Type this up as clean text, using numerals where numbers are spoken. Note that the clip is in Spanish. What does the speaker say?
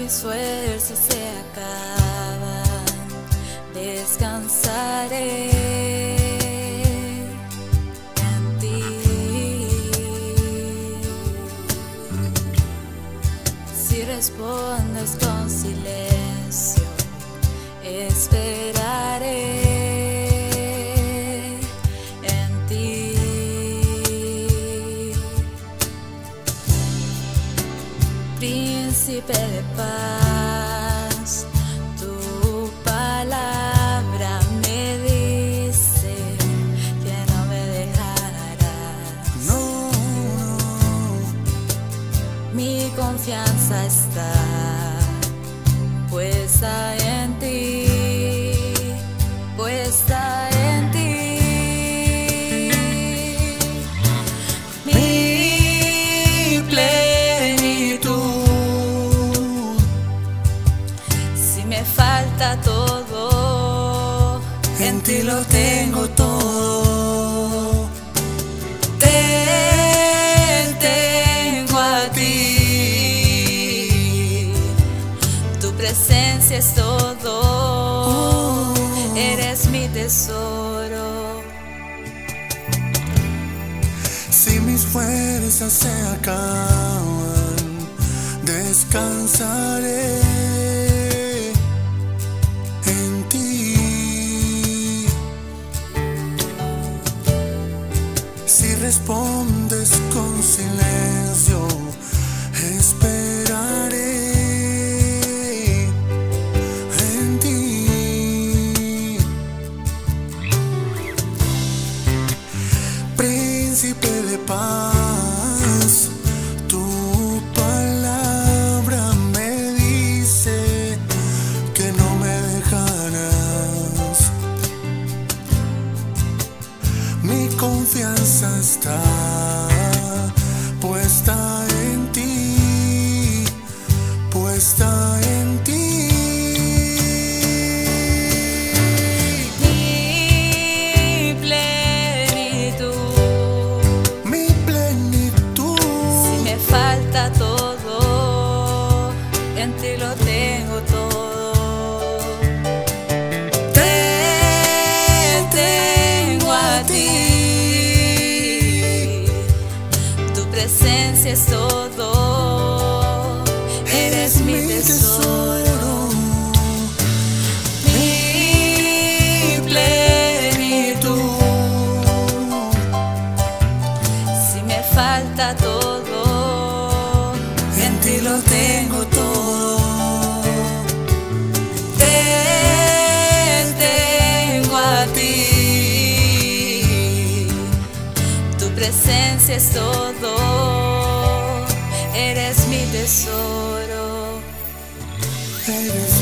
mis fuerzas se acaban, descansaré en ti. Si respondes con silencio, esperaré en ti. Príncipe de paz, tu palabra me dice que no me dejarás. No. Mi confianza está puesta en ti, puesta en ti. Mi plenitud, si me falta todo, en ti lo tengo todo. Te tengo a ti. Tu presencia es todo, eres mi tesoro. Si mis fuerzas se acaban, descansaré en ti. Si respondes con silencio, esperaré en ti. Príncipe de paz, tu palabra me dice que no me dejarás. Mi confianza está puesta en ti, puesta en ti. En ti lo tengo todo. Te tengo a ti. Tu presencia es todo, eres mi tesoro. Mi plenitud, si me falta todo, en ti lo tengo todo. Te tengo a ti. Tu presencia es todo, eres mi tesoro. Eres